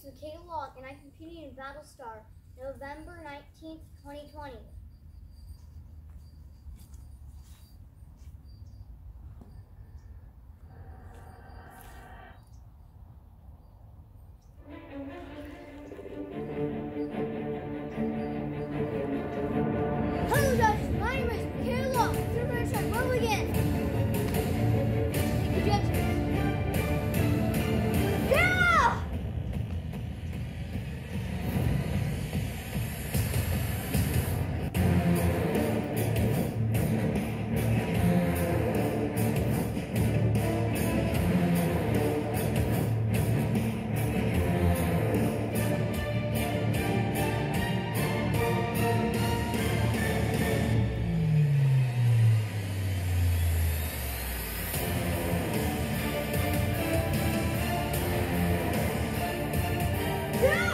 name's Michaela Locke, and I'm competing in Battlestar, November 19th, 2020. Hello, judges. My name is Michaela Locke. Super Track. Roll again. Thank you, judges. Yeah! Yeah!